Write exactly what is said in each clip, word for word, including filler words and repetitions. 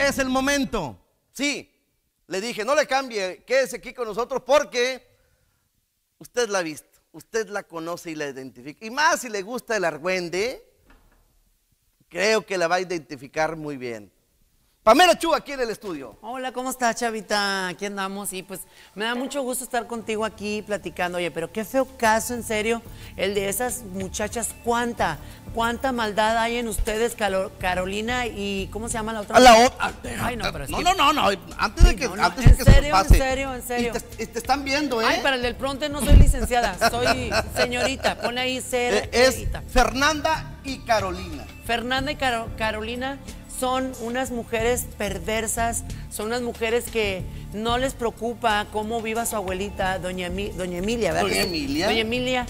es el momento. Sí, le dije, no le cambie, quédese aquí con nosotros porque usted la ha visto, usted la conoce y la identifica. Y más si le gusta el argüende, creo que la va a identificar muy bien. Pamela Chu, aquí en el estudio. Hola, ¿cómo estás, Chavita? Aquí andamos y pues me da mucho gusto estar contigo aquí platicando. Oye, pero qué feo caso, en serio, el de esas muchachas. ¿Cuánta, cuánta maldad hay en ustedes, Calo, Carolina y ¿cómo se llama la otra? A la otra. Ay, no, pero es no, que... no, no, no, antes de Ay, que, no, no, antes en de que se serio, nos pase. en serio, en serio. Y te, te están viendo, ¿eh? Ay, para el del pronto no soy licenciada, soy señorita. Ponle ahí ser. Es Fernanda y Carolina. Fernanda y Caro, Carolina son unas mujeres perversas, son unas mujeres que no les preocupa cómo viva su abuelita, doña, Emi, doña Emilia, ¿verdad? Doña Emilia. Doña Emilia.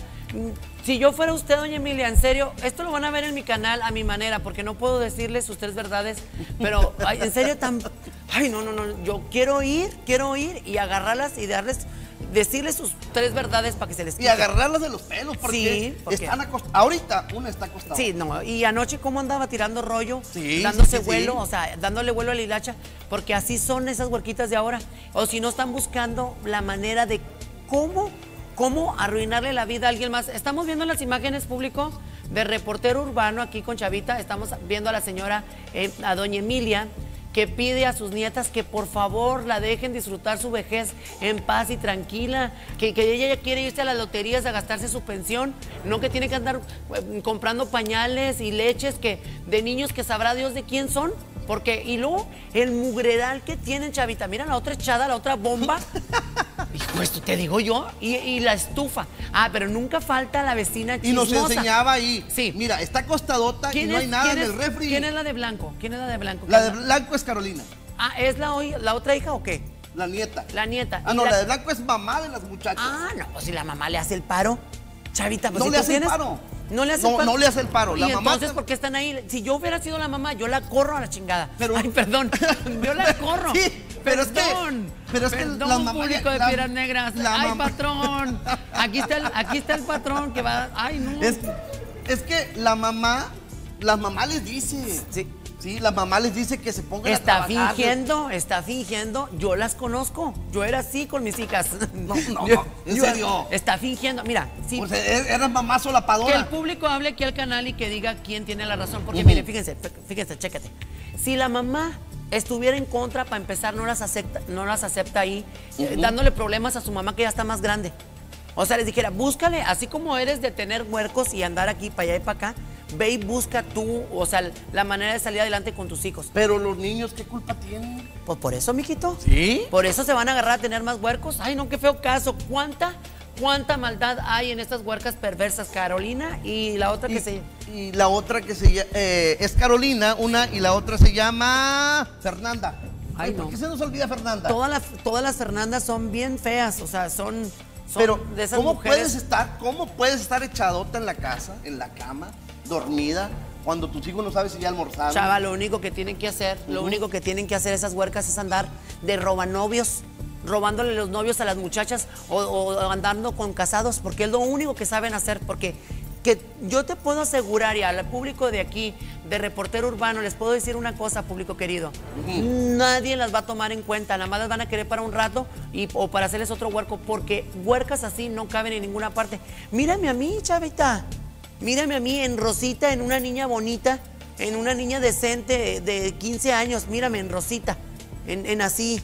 Si yo fuera usted, doña Emilia, en serio, esto lo van a ver en mi canal a mi manera, porque no puedo decirles sus tres verdades, pero ay, en serio, tan... Ay, no, no, no, yo quiero ir, quiero ir y agarrarlas y darles... decirles sus tres verdades para que se les quite. Y agarrarlas de los pelos, porque sí, porque... están acostadas. Ahorita una está acostada. Sí, no, y anoche cómo andaba tirando rollo, sí, dándose sí, vuelo, sí. o sea, dándole vuelo a la hilacha, porque así son esas huerquitas de ahora. O si no, están buscando la manera de cómo, cómo arruinarle la vida a alguien más. Estamos viendo las imágenes, público, de Reportero Urbano aquí con Chavita. Estamos viendo a la señora, eh, a doña Emilia, que pide a sus nietas que por favor la dejen disfrutar su vejez en paz y tranquila, que, que ella ya quiere irse a las loterías a gastarse su pensión, no que tiene que andar eh, comprando pañales y leches que, de niños que sabrá Dios de quién son, porque, y luego el mugreral que tienen, Chavita, mira la otra echada, la otra bomba, hijo, esto te digo yo, y, y la estufa, ah, pero nunca falta la vecina chismosa. Y nos enseñaba ahí, sí. Mira, está acostadota y no hay nada en el refri. ¿Quién es la de blanco? ¿Quién es la de blanco? La de blanco es Carolina. Ah, ¿es la, la otra hija o qué? La nieta. La nieta. Ah, no, la... la de blanco es mamá de las muchachas. Ah, no, pues si la mamá le hace el paro, Chavita, pues no si le tú hace tienes... el paro. No le hace no, el paro. No le hace el paro. Y la mamá entonces, ¿por qué están ahí? Si yo hubiera sido la mamá, yo la corro a la chingada. Pero... Ay, perdón, yo la corro. Sí, pero perdón, es que... Pero es perdón, que la mamá... público de la, Piedras Negras. Ay, mamá. Patrón. Aquí está, el, aquí está el patrón que va... Ay, no. Es, es que la mamá... La mamá les dice... Sí. Sí, la mamá les dice que se pongan está a trabajar. Está fingiendo, está fingiendo. Yo las conozco. Yo era así con mis hijas. No, no, yo, no. ¿En yo, serio? Está fingiendo. Mira, sí. Pues eras mamá solapadora. Que el público hable aquí al canal y que diga quién tiene la razón. Porque, uh-huh. Miren, fíjense, fíjense, chécate. Si la mamá estuviera en contra, para empezar, no las acepta, no las acepta ahí, uh-huh. eh, dándole problemas a su mamá que ya está más grande. O sea, les dijera, búscale, así como eres de tener huercos y andar aquí para allá y para acá, ve y busca tú, o sea, la manera de salir adelante con tus hijos. Pero los niños, ¿qué culpa tienen? Pues por eso, mijito. ¿Sí? Por eso se van a agarrar a tener más huercos. Ay, no, qué feo caso. ¿Cuánta, cuánta maldad hay en estas huercas perversas, Carolina? Y la otra y, que se... Y la otra que se eh, es Carolina, una, y la otra se llama Fernanda. Ay, Ay no. ¿Por qué se nos olvida Fernanda? Todas las, todas las Fernandas son bien feas, o sea, son... son Pero, de esas ¿cómo mujeres... puedes estar, cómo puedes estar echadota en la casa, en la cama, dormida, cuando tus hijos no saben si ya almorzaron? Chava, lo único que tienen que hacer, uh-huh. lo único que tienen que hacer esas huercas es andar de robanovios, robándole los novios a las muchachas o, o andando con casados, porque es lo único que saben hacer, porque que yo te puedo asegurar, y al público de aquí, de Reportero Urbano, les puedo decir una cosa, público querido, uh-huh. nadie las va a tomar en cuenta, nada más las van a querer para un rato y, o para hacerles otro huerco, porque huercas así no caben en ninguna parte. Mírame a mí, Chavita. Mírame a mí en Rosita, en una niña bonita, en una niña decente de quince años, mírame en Rosita, en, en así,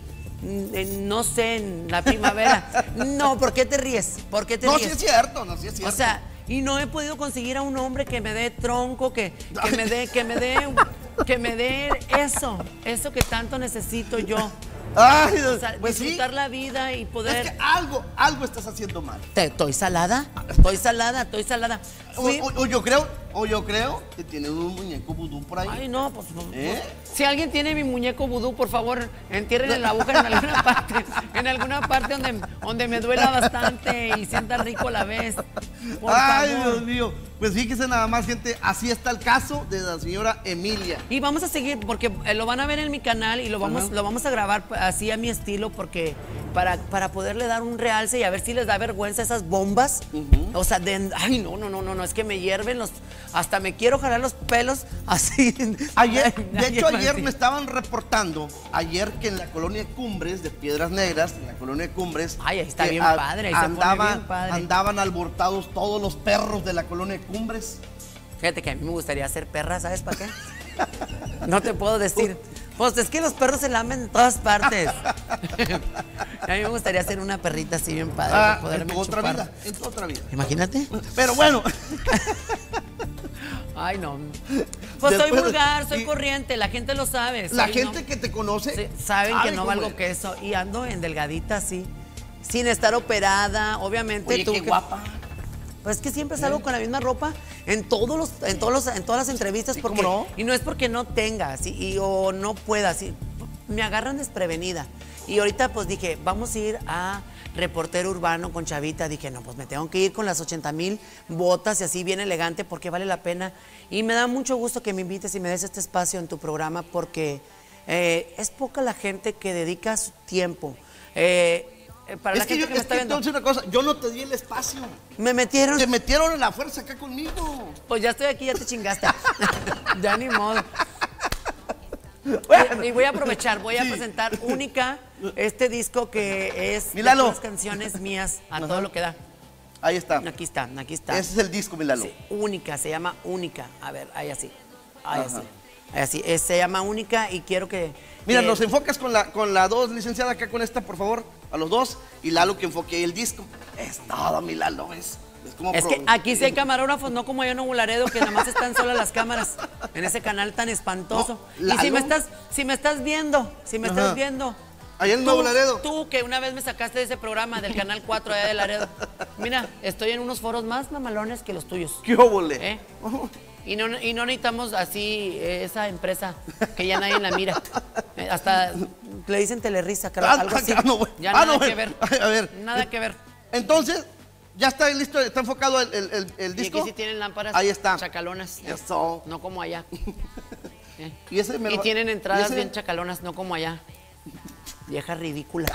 en, no sé, en la primavera. No, ¿por qué te ríes? ¿Por qué te no, ríes? No, sí es cierto, no, sí es cierto. O sea, y no he podido conseguir a un hombre que me dé tronco, que, que me dé, que me dé, que me dé eso, eso que tanto necesito yo. Ay, o sea, pues disfrutar sí. la vida y poder... Es que algo, algo estás haciendo mal. ¿Estoy salada? Estoy salada, estoy salada. Fui... O, o, o yo creo, o yo creo que tienes un muñeco vudú por ahí. Ay, no, pues, ¿Eh? pues si alguien tiene mi muñeco vudú, por favor, entierren la aguja en alguna parte, en alguna parte donde, donde me duela bastante y sienta rico a la vez. Por Ay, favor. Dios mío. Pues fíjese nada más, gente, así está el caso de la señora Emilia. Y vamos a seguir, porque lo van a ver en mi canal y lo vamos, lo vamos a grabar así a mi estilo, porque para, para poderle dar un realce y a ver si les da vergüenza esas bombas. Uh-huh. O sea, de, ay, no, no, no, no, no, es que me hierven los, hasta me quiero jalar los pelos así. Ayer, de hecho, ayer me estaban reportando, ayer que en la colonia Cumbres de Piedras Negras, en la colonia Cumbres, ay, ahí está bien a, padre, ahí andaban, se pone bien padre. Andaban alborotados todos los perros de la colonia Cumbres. Fíjate que a mí me gustaría ser perra, ¿sabes para qué? No te puedo decir. Pues es que los perros se lamen en todas partes. A mí me gustaría ser una perrita así bien padre. Ah, en tu otra vida, en tu otra vida. Imagínate. Pero bueno. Ay, no. Pues Después, soy vulgar, soy y, corriente, la gente lo sabe. La soy, gente no, que te conoce sí, saben que no valgo queso. Y ando en delgadita así, sin estar operada, obviamente. Oye, tú qué que, guapa. Pues es que siempre salgo con la misma ropa en todos los, en todos los, en todas las entrevistas, ¿Sí, porque no? Y no es porque no tenga, ¿sí? y, o no pueda, ¿sí? Me agarran desprevenida. Y ahorita pues dije, vamos a ir a Reportero Urbano con Chavita. Dije, no, pues me tengo que ir con las ochenta mil botas y así bien elegante porque vale la pena. Y me da mucho gusto que me invites y me des este espacio en tu programa porque eh, es poca la gente que dedica su tiempo. Eh, Para es la que gente yo, que me es está que viendo. entonces una cosa, yo no te di el espacio. Me metieron. Te metieron en la fuerza acá conmigo. Pues ya estoy aquí, ya te chingaste. Ya ni modo. Bueno. Y, y voy a aprovechar, voy a sí. presentar Única, este disco que es Milalo. de todas canciones mías, a Ajá. todo lo que da. Ahí está. Aquí está, aquí está. Ese es el disco, Milalo. Sí, Única, se llama Única. A ver, ahí así. Ahí Ajá. así. Ahí así. Es, se llama Única y quiero que. Mira, que... nos enfocas con la, con la dos, licenciada, acá con esta, por favor, a los dos. Y Lalo que enfoque ahí el disco. Es todo, mi Lalo, es. Es, como es que aquí sí hay camarógrafos, no como yo en Nuevo Laredo, que nada más están solas las cámaras en ese canal tan espantoso. No, y si me estás, si me estás viendo, si me Ajá. estás viendo. Allá en Nuevo Laredo. Tú que una vez me sacaste de ese programa del canal cuatro allá de Laredo. Mira, estoy en unos foros más mamalones que los tuyos. ¡Qué óvole! ¿Eh? Y no, y no necesitamos así eh, esa empresa que ya nadie la mira. Eh, hasta le dicen Telerisa, claro, ah, algo así. Ah, no, ya ah, nada no, que ver. A ver. Nada que ver. Entonces, ya está listo, está enfocado el, el, el, el disco. Y aquí sí tienen lámparas. Ahí está. Chacalonas. Eso. No como allá. ¿Eh? Y, ese me y lo... tienen entradas ¿Y ese... bien chacalonas, no como allá. Vieja ridícula.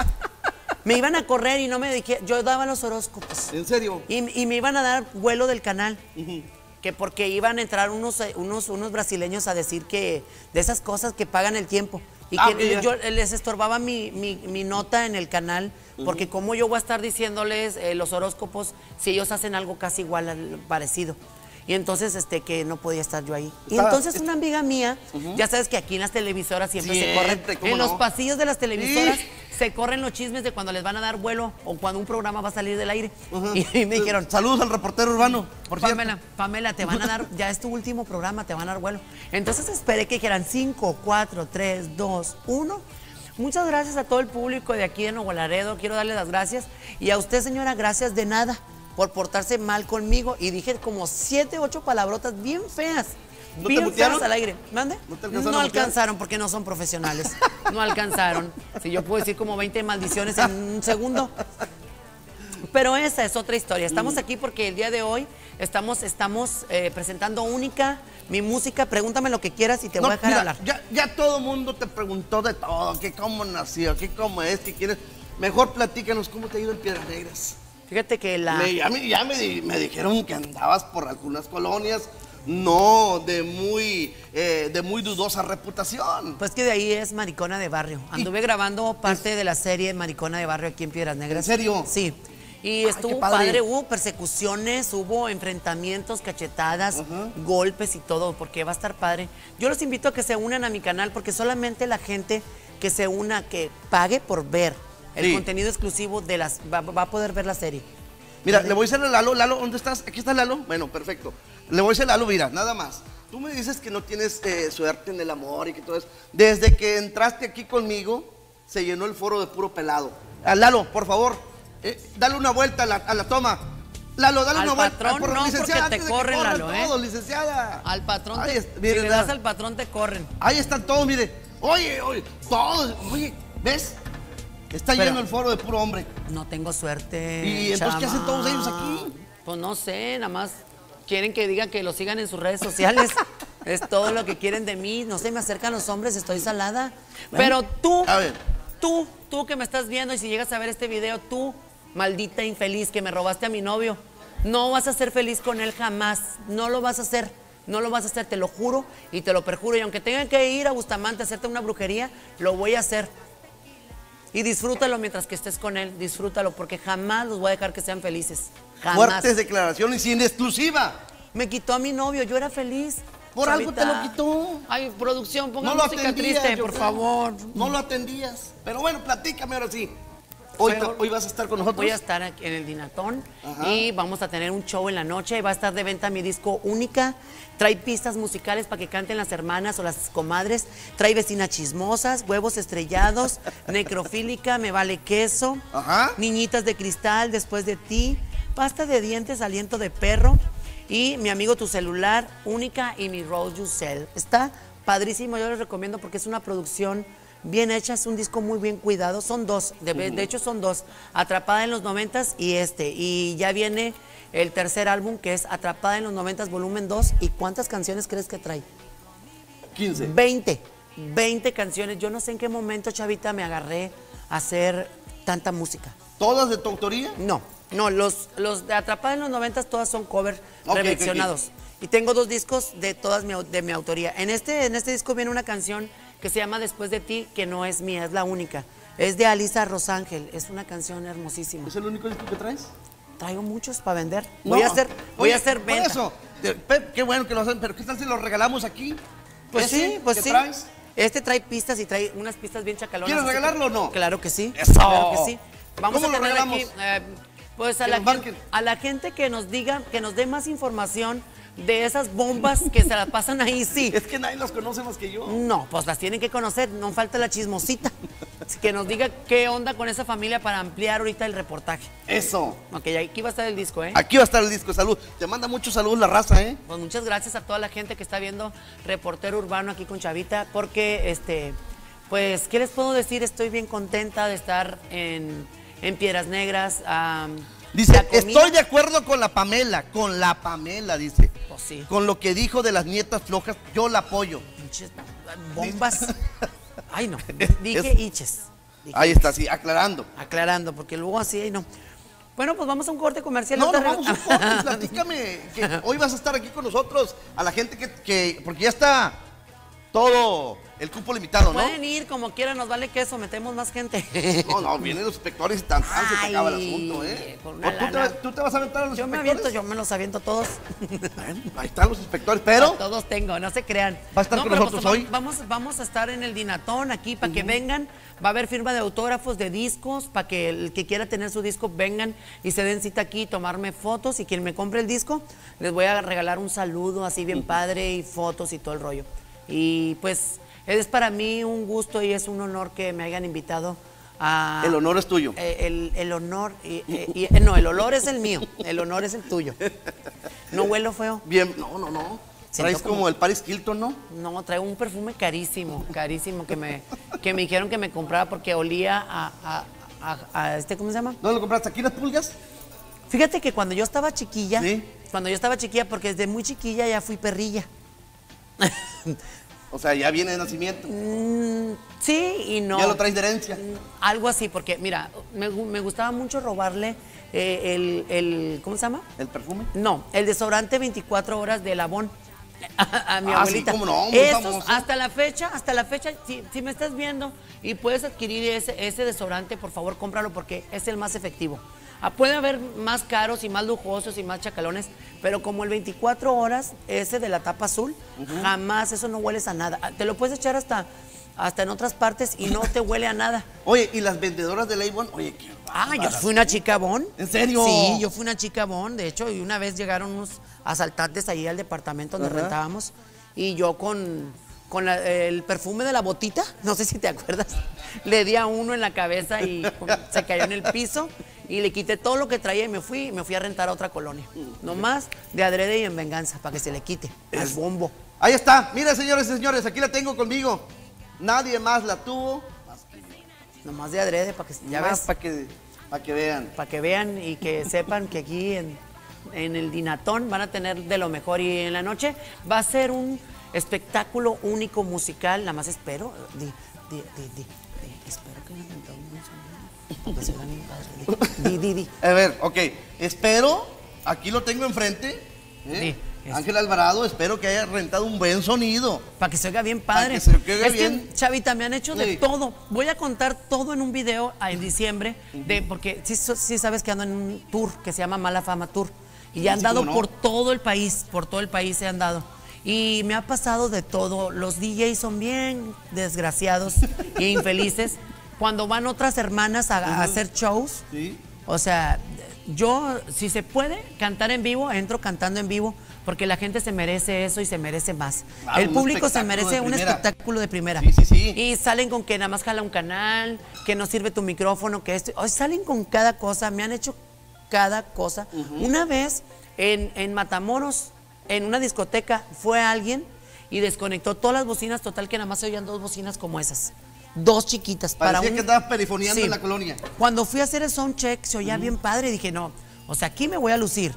Me iban a correr y no me dije, yo daba los horóscopos. ¿En serio? Y, y me iban a dar vuelo del canal. Uh-huh. Que porque iban a entrar unos, unos, unos brasileños a decir que de esas cosas que pagan el tiempo. Y ah, que yo, yo les estorbaba mi, mi, mi nota en el canal, porque uh-huh. cómo yo voy a estar diciéndoles eh, los horóscopos si ellos hacen algo casi igual, al, parecido. Y entonces, este, que no podía estar yo ahí. Y entonces una amiga mía, uh-huh. ya sabes que aquí en las televisoras siempre, siempre se corren, en no? los pasillos de las televisoras, sí. se corren los chismes de cuando les van a dar vuelo o cuando un programa va a salir del aire. Uh-huh. y, y me dijeron, saludos al reportero urbano, por Pamela, Pamela, te van a dar, ya es tu último programa, te van a dar vuelo. Entonces esperé que dijeran cinco, cuatro, tres, dos, uno. Muchas gracias a todo el público de aquí de Nuevo Laredo, quiero darles las gracias. Y a usted, señora, gracias de nada por portarse mal conmigo. Y dije como siete, ocho palabrotas bien feas. ¿No bien te feas al aire. ¿Mande? ¿No, te alcanzaron, no alcanzaron porque no son profesionales. No alcanzaron. Si yo puedo decir como veinte maldiciones en un segundo. Pero esa es otra historia. Estamos aquí porque el día de hoy estamos, estamos eh, presentando Única, mi música. Pregúntame lo que quieras y te no, voy a dejar mira, hablar. Ya, ya todo el mundo te preguntó de todo, que cómo nació, que cómo es, que quieres. Mejor platícanos cómo te ha ido en Piedras Negras. Fíjate que la... Me, ya me, ya me, me dijeron que andabas por algunas colonias, no de muy, eh, de muy dudosa reputación. Pues que de ahí es Maricona de Barrio. Anduve ¿Y? grabando parte de la serie Maricona de Barrio aquí en Piedras Negras. ¿En serio? Sí. Y Ay, estuvo padre. padre, hubo persecuciones, hubo enfrentamientos, cachetadas, uh-huh. golpes y todo, porque va a estar padre. Yo los invito a que se unan a mi canal, porque solamente la gente que se una, que pague por ver el sí. contenido exclusivo de las va, va, a poder ver la serie. Mira, le voy a decir a Lalo, Lalo, ¿dónde estás? Aquí está Lalo. Bueno, perfecto. Le voy a decir a Lalo, mira, nada más. Tú me dices que no tienes eh, suerte en el amor y que todo eso. Desde que entraste aquí conmigo, se llenó el foro de puro pelado. A Lalo, por favor, eh, dale una vuelta a la, a la toma. Lalo, dale al una vuelta. Al patrón no, licenciada, porque te corren, Lalo, todos, ¿eh? licenciada. Al patrón, te, está, mire, si le das al patrón te corren. Ahí están todos, mire. Oye, oye, todos, oye, ¿ves? Está Pero, lleno el foro de puro hombre. No tengo suerte. ¿Y entonces chama. qué hacen todos ellos aquí? Pues no sé, nada más quieren que digan que lo sigan en sus redes sociales. Es todo lo que quieren de mí. No se me acercan los hombres, estoy salada. Bueno, Pero tú, a ver. tú tú que me estás viendo y si llegas a ver este video, tú, maldita infeliz que me robaste a mi novio, no vas a ser feliz con él jamás, no lo vas a hacer, no lo vas a hacer, te lo juro y te lo perjuro. Y aunque tengan que ir a Bustamante a hacerte una brujería, lo voy a hacer. Y disfrútalo mientras que estés con él, disfrútalo, porque jamás los voy a dejar que sean felices. Jamás. Fuertes declaraciones y en exclusiva. Me quitó a mi novio, yo era feliz. Por Chavita. algo te lo quitó. Ay, producción, ponga No lo música atendías, triste, yo por creo. favor. No lo atendías. Pero bueno, platícame ahora sí. Hoy, Pero hoy vas a estar con nosotros. Voy a estar aquí en el Dinatón. Ajá. Y vamos a tener un show en la noche. Va a estar de venta mi disco Única. Trae pistas musicales para que canten las hermanas o las comadres. Trae Vecinas Chismosas, Huevos Estrellados, Necrofílica, Me Vale Queso, Ajá. Niñitas de Cristal, Después de Ti, Pasta de Dientes, Aliento de Perro y Mi Amigo Tu Celular, Única y Mi Rose You Sell. Está padrísimo, yo les recomiendo porque es una producción bien hecha, es un disco muy bien cuidado. Son dos, de, uh-huh. de hecho son dos, Atrapada en los noventas y este. Y ya viene el tercer álbum que es Atrapada en los noventas volumen dos. ¿Y cuántas canciones crees que trae? quince. veinte. veinte canciones. Yo no sé en qué momento, Chavita, me agarré a hacer tanta música. ¿Todas de tu autoría? No, no, los, los de Atrapada en los noventas todas son covers okay, reversionados. Okay, okay. Y tengo dos discos de todas mi, de mi autoría. En este, en este disco viene una canción que se llama Después de Ti, que no es mía, es la única. Es de Alisa Rosángel, es una canción hermosísima. ¿Es el único disco que traes? Traigo muchos para vender. No. Voy a hacer, voy Oye, a hacer venta. Por eso, Pep, qué bueno que lo hacen, pero ¿qué tal si lo regalamos aquí? Pues sí, pues ¿qué sí. traes? Este trae pistas y trae unas pistas bien chacalonas. ¿Quieres regalarlo o no? Claro que sí. ¡Eso! Claro que sí. Vamos ¿Cómo a lo tener regalamos? aquí, eh, pues a Que la, nos gente, marquen. a la gente que nos diga, que nos dé más información de esas bombas que se las pasan ahí, sí. Es que nadie los conoce más que yo. No, pues las tienen que conocer, no falta la chismosita. Que nos diga qué onda con esa familia para ampliar ahorita el reportaje. Eso. Ok, aquí va a estar el disco, ¿eh? Aquí va a estar el disco, salud. Te manda mucho salud la raza, ¿eh? Pues muchas gracias a toda la gente que está viendo Reportero Urbano aquí con Chavita, porque, este, pues, ¿qué les puedo decir? Estoy bien contenta de estar en, en Piedras Negras. Um, Dice, estoy de acuerdo con la Pamela, con la Pamela, dice. Pues sí. Con lo que dijo de las nietas flojas, yo la apoyo. Pinches bombas. Ay, no, dije Es- hiches. Dije Ahí está, sí, aclarando. aclarando, porque luego así, ay, no. Bueno, pues vamos a un corte comercial. No, no, ahorita vamos a un reg- corte, platícame, que hoy vas a estar aquí con nosotros, a la gente que, que porque ya está todo el cupo limitado, ¿no? Pueden ir como quieran, nos vale queso, metemos más gente. No, no, vienen los inspectores y tan, tan se te Ay, acaba el asunto, ¿eh? con ¿O una tú, te lana. vas, tú te vas a aventar a los Yo me inspectores? aviento, yo me los aviento todos. Bueno, ahí están los inspectores, pero Todos tengo, no se crean. ¿Va a estar No, con pero nosotros pues, hoy? Vamos, vamos a estar en el Dinatón aquí para que vengan. Va a haber firma de autógrafos de discos para que el que quiera tener su disco vengan y se den cita aquí, tomarme fotos. Y quien me compre el disco, les voy a regalar un saludo así bien padre y fotos y todo el rollo. Y pues es para mí un gusto y es un honor que me hayan invitado a... el honor es tuyo. Eh, el, el honor, y, y- y- no, el olor es el mío, el honor es el tuyo. No huelo feo. Bien, no, no, no. Siento Traes como... como- el Paris Hilton, ¿no? No, traigo un perfume carísimo, carísimo, que me, que me dijeron que me comprara porque olía a, a- a- a este, ¿cómo se llama? ¿Dónde lo compraste? ¿Aquí las pulgas? Fíjate que cuando yo estaba chiquilla, Sí. cuando yo estaba chiquilla, porque desde muy chiquilla ya fui perrilla. O sea, ya viene de nacimiento. Mm, sí y no. Ya lo traes de herencia. Algo así, porque mira, me, gu- me gustaba mucho robarle eh, el, el, ¿cómo se llama? ¿El perfume? No, el desodorante veinticuatro horas de Labón. A, a mi Ah, sí, abuelita. cómo no, muy Estos, famoso. hasta la fecha, hasta la fecha, si, si me estás viendo y puedes adquirir ese, ese desodorante, por favor, cómpralo porque es el más efectivo. Ah, puede haber más caros y más lujosos y más chacalones, pero como el veinticuatro horas, ese de la tapa azul, jamás eso no hueles a nada. Ah, te lo puedes echar hasta, hasta en otras partes y no te huele a nada. Oye, ¿y las vendedoras de Avon? Oye, qué Ah, yo bárbaras. fui una chica bon. ¿En serio? Sí, yo fui una chica bon. De hecho, y una vez llegaron unos asaltantes ahí al departamento donde Ajá. rentábamos. Y yo con, con la- el perfume de la botita, no sé si te acuerdas, le di a uno en la cabeza y se cayó en el piso. Y le quité todo lo que traía y me fui, y me fui a rentar a otra colonia. Nomás de adrede y en venganza, para que se le quite al Es- bombo. Ahí está. Miren, señores y señores, aquí la tengo conmigo. Nadie más la tuvo. Nomás de adrede, para que, ya ves, para que, para que vean. para que vean y que sepan que aquí en, en el Dinatón van a tener de lo mejor. Y en la noche va a ser un espectáculo único musical, nada más espero. Di, di, di, di, di, Espero que hayan rentado un sonido, porque se vean bien padres. Di, di, di. A ver, ok. Espero, aquí lo tengo enfrente. ¿eh? Sí, Ángel Alvarado, espero que haya rentado un buen sonido. Para que se oiga bien padre. Para que se oiga es bien. que, Chavita, me han hecho de Sí. todo. Voy a contar todo en un video ah, en diciembre, de, porque sí, so- sí sabes que ando en un tour que se llama Mala Fama Tour. Y ya han Sí, dado cómo no. por todo el país, por todo el país se han dado. Y me ha pasado de todo. Los D Js son bien desgraciados e infelices. Cuando van otras hermanas a, a hacer shows, Sí. o sea, yo, si se puede cantar en vivo, entro cantando en vivo, porque la gente se merece eso y se merece más. Claro, El un público se espectáculo merece de un primera. espectáculo de primera. Sí, sí, sí. Y salen con que nada más jala un canal, que no sirve tu micrófono, que esto. Hoy salen con cada cosa, me han hecho cada cosa. Una vez en, en Matamoros, en una discoteca, fue alguien y desconectó todas las bocinas, total que nada más se oían dos bocinas como esas. Dos chiquitas. Parecía para un... que estabas perifoneando Sí. en la colonia. Cuando fui a hacer el sound check, se oía bien padre y dije, no, o sea, aquí me voy a lucir.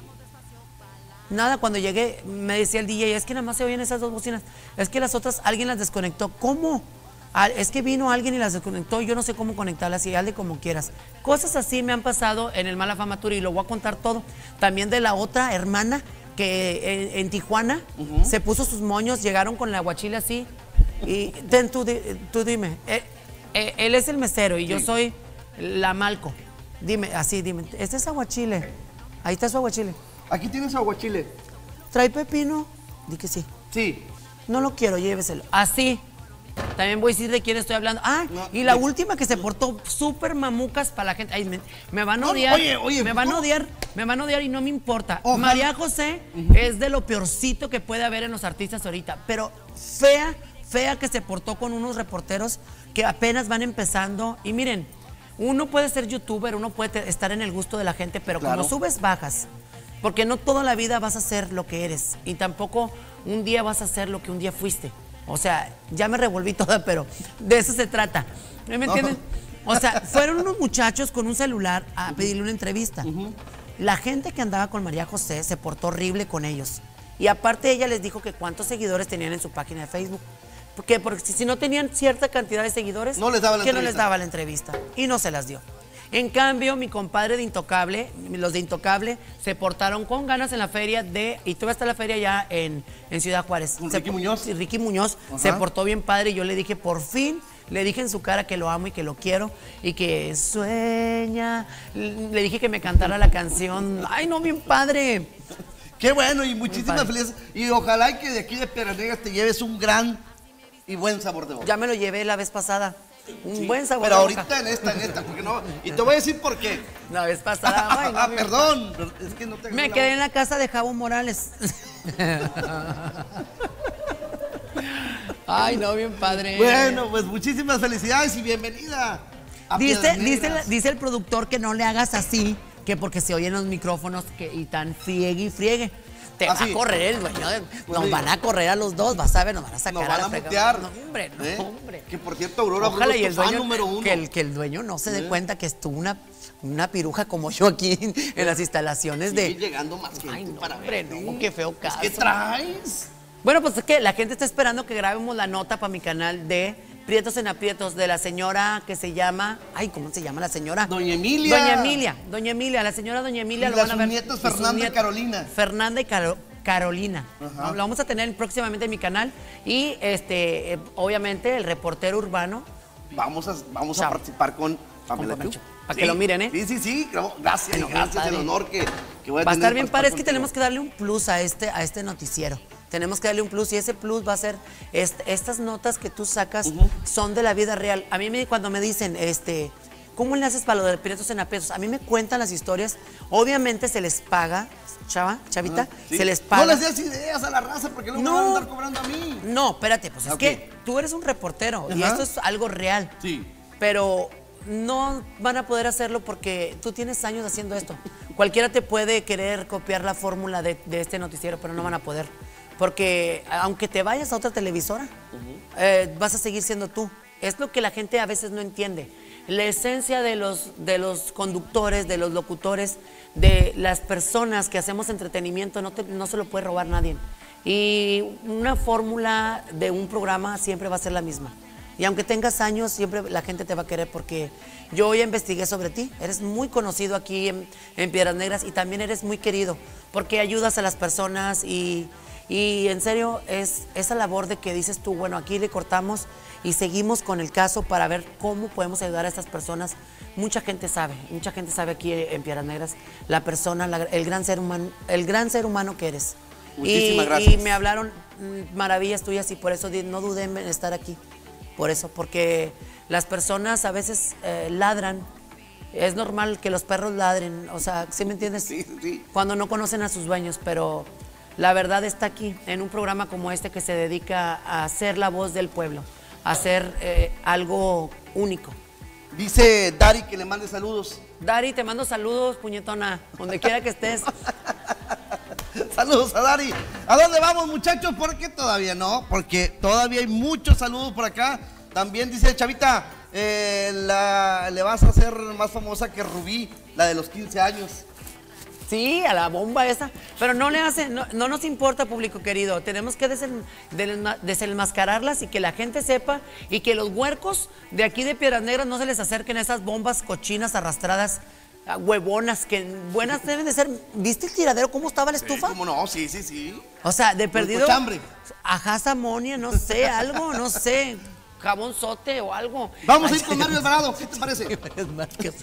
Nada, cuando llegué, me decía el D J, es que nada más se oían esas dos bocinas, es que las otras, alguien las desconectó. ¿Cómo? Ah, es que vino alguien y las desconectó, yo no sé cómo conectarlas, y hazle como quieras. Cosas así me han pasado en el Mala Fama Tour y lo voy a contar todo. También de la otra hermana que en, en Tijuana se puso sus moños, llegaron con la aguachile así, y ten, tú, di- tú dime, eh, eh, él es el mesero y yo Sí. soy la Malco. Dime, así, dime, este es aguachile, ahí está su aguachile. Aquí tienes aguachile. ¿Trae pepino? Di que sí. Sí. No lo quiero, lléveselo. Así. También voy a decir de quién estoy hablando. Ah, No, y la de- última que se portó súper mamucas para la gente. Ay, me, me van a No, odiar. oye, oye, me van a ¿cómo? odiar, me van a odiar y no me importa. Ojalá. María José es de lo peorcito que puede haber en los artistas ahorita. Pero fea, fea que se portó con unos reporteros que apenas van empezando. Y miren, uno puede ser youtuber, uno puede te- estar en el gusto de la gente, pero Claro. como subes, bajas. Porque no toda la vida vas a ser lo que eres y tampoco un día vas a ser lo que un día fuiste. O sea, ya me revolví toda, pero de eso se trata. ¿Me entienden? O sea, fueron unos muchachos con un celular a pedirle una entrevista. La gente que andaba con María José se portó horrible con ellos. Y aparte ella les dijo que cuántos seguidores tenían en su página de Facebook. Porque, porque si, si no tenían cierta cantidad de seguidores, No les daba la que no les entrevista. daba la entrevista. Y no se las dio. En cambio, mi compadre de Intocable, los de Intocable, se portaron con ganas en la feria de, y todavía está la feria ya en, en Ciudad Juárez. ¿Con Se Ricky por- Muñoz? Sí, Ricky Muñoz Ajá. se portó bien padre y yo le dije, por fin, le dije en su cara que lo amo y que lo quiero y que sueña. Le dije que me cantara la canción. Ay, no, bien padre. Qué bueno y muchísimas padre. felicidades. Y ojalá y que de aquí de Piedras Negras te lleves un gran y buen sabor de boca. Ya me lo llevé la vez pasada. Un Sí, buen sabor Pero de ahorita boca. en esta, en esta, porque no. Y te voy a decir por qué. La vez pasada. Ay, no, ah, bien perdón. Es que no te Me quedé en la casa de Javo Morales. Ay, no, bien padre. Bueno, pues muchísimas felicidades y bienvenida. A dice, Piedras dice, Negras. dice el productor que no le hagas así, que porque se oyen los micrófonos que, y tan friegue y friegue. Te ¿Ah, va sí? a correr el dueño. de- Pues nos sí. van a correr a los dos, vas a ver, nos van a sacar Nos van la a fregada. mutear. No, hombre, no, ¿Eh? hombre. Que por cierto, Aurora Ojalá Bruno y es el tu fan dueño, número uno. que el, que el dueño no se dé ¿Eh? cuenta que estuvo una, una piruja como yo aquí en, en las instalaciones Sigue de... llegando más gente Ay, no, para hombre, verte. no, qué feo caso. ¿Qué traes? Bueno, pues es que la gente está esperando que grabemos la nota para mi canal de Prietos en Aprietos de la señora que se llama, ay, ¿cómo se llama la señora? Doña Emilia. Doña Emilia, Doña Emilia, la señora Doña Emilia. Y lo las van a ver. nietas Y sus Fernanda y nietas, Carolina. Fernanda y Caro- Carolina. Ajá. ¿No? Lo vamos a tener próximamente en mi canal. Y este, eh, obviamente, el reportero urbano. Vamos a, vamos a Chao. participar con Pamela Con Chu. para que lo miren, ¿eh? Sí, sí, sí. claro. Gracias, Bueno, bien gracias. El padre. honor que, que voy a Va a tener estar bien de padre, es participar que tenemos contigo. que darle un plus a este, a este noticiero. Tenemos que darle un plus y ese plus va a ser, est- estas notas que tú sacas son de la vida real. A mí me, cuando me dicen, este, ¿cómo le haces para lo de Prietos en Aprietos? A mí me cuentan las historias, obviamente se les paga, chava, chavita, Ajá, sí. se les paga. No les des ideas a la raza porque luego No. me van a andar cobrando a mí. No, espérate, pues es Ok. que tú eres un reportero y Ajá. esto es algo real. Sí. Pero no van a poder hacerlo porque tú tienes años haciendo esto. Cualquiera te puede querer copiar la fórmula de, de este noticiero, pero no van a poder. Porque aunque te vayas a otra televisora, eh, vas a seguir siendo tú. Es lo que la gente a veces no entiende. La esencia de los, de los conductores, de los locutores, de las personas que hacemos entretenimiento, no, te- no se lo puede robar nadie. Y una fórmula de un programa siempre va a ser la misma. Y aunque tengas años, siempre la gente te va a querer porque yo ya investigué sobre ti. Eres muy conocido aquí en, en Piedras Negras y también eres muy querido porque ayudas a las personas y, y en serio es esa labor de que dices tú, bueno, aquí le cortamos y seguimos con el caso para ver cómo podemos ayudar a estas personas. Mucha gente sabe, mucha gente sabe aquí en Piedras Negras la persona, la, el gran ser humano, el gran ser humano que eres. Muchísimas y, gracias. Y me hablaron mm, maravillas tuyas y por eso di- no dudé en estar aquí. Por eso, porque las personas a veces eh, ladran. Es normal que los perros ladren, o sea, ¿sí me entiendes? Sí, sí. Cuando no conocen a sus dueños, pero la verdad está aquí, en un programa como este que se dedica a ser la voz del pueblo, a hacer eh, algo único. Dice Dari que le mande saludos. Dari, te mando saludos, puñetona, donde quiera que estés. Saludos a Dari. ¿A dónde vamos, muchachos? Porque todavía no, porque todavía hay muchos saludos por acá. También dice Chavita, eh, la, le vas a hacer más famosa que Rubí, la de los quince años. Sí, a la bomba esa. Pero no le hace, no, no nos importa, público querido. Tenemos que desen- del- desenmascararlas y que la gente sepa y que los huercos de aquí de Piedras Negras no se les acerquen a esas bombas cochinas arrastradas, ah, huevonas, que buenas deben de ser. ¿Viste el tiradero? ¿Cómo estaba la estufa? ¿Cómo no? Sí, sí, sí. O sea, de perdido. cochambre. Ajá, amonia, no sé, algo, no sé. Jabón sote o algo. Vamos a Ay, ir con Mario Alvarado, ¿qué te parece? varias marcas.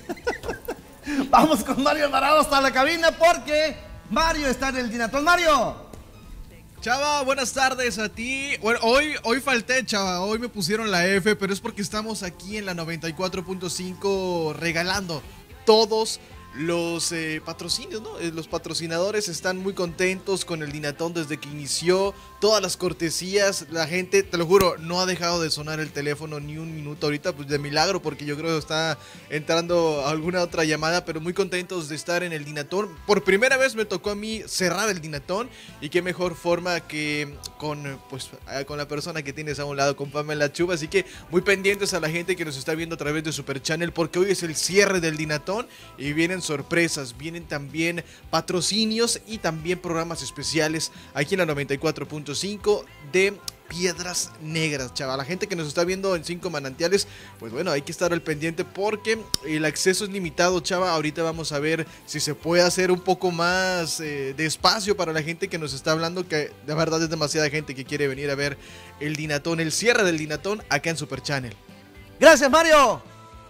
Vamos con Mario Alvarado hasta la cabina porque Mario está en el Dinatón. Mario. Chava, buenas tardes a ti. Bueno, hoy, hoy falté, Chava, hoy me pusieron la F, pero es porque estamos aquí en la noventa y cuatro punto cinco regalando todos los eh, patrocinios, ¿no? Eh, Los patrocinadores están muy contentos con el Dinatón desde que inició, todas las cortesías, la gente, te lo juro, no ha dejado de sonar el teléfono ni un minuto ahorita, pues de milagro, porque yo creo que está entrando alguna otra llamada, pero muy contentos de estar en el Dinatón. Por primera vez me tocó a mí cerrar el Dinatón y qué mejor forma que con, pues, con la persona que tienes a un lado, con Pamela Chuba, así que muy pendientes a la gente que nos está viendo a través de Super Channel, porque hoy es el cierre del Dinatón y vienen sorpresas, vienen también patrocinios y también programas especiales aquí en la noventa y cuatro punto cinco de Piedras Negras, chaval. La gente que nos está viendo en Cinco Manantiales, pues bueno, hay que estar al pendiente porque el acceso es limitado, chava. Ahorita vamos a ver si se puede hacer un poco más eh, de espacio para la gente que nos está hablando, que de verdad es demasiada gente que quiere venir a ver el Dinatón, el cierre del Dinatón acá en Super Channel. Gracias, Mario.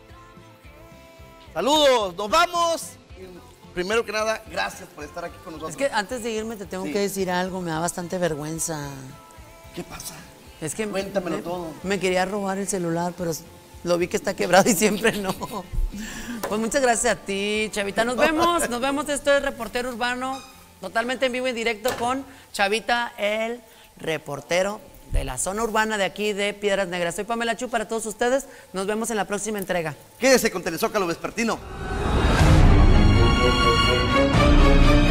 Saludos, nos vamos. Primero que nada, gracias por estar aquí con nosotros. Es que antes de irme te tengo Sí. que decir algo, me da bastante vergüenza. ¿Qué pasa? Es que Cuéntamelo me, todo. me quería robar el celular, pero lo vi que está quebrado y siempre no. Pues muchas gracias a ti, Chavita. Nos vemos, nos vemos. Esto es Reportero Urbano, totalmente en vivo y directo con Chavita, el reportero de la zona urbana de aquí de Piedras Negras. Soy Pamela Chu para todos ustedes. Nos vemos en la próxima entrega. Quédese con Telezócalo Vespertino.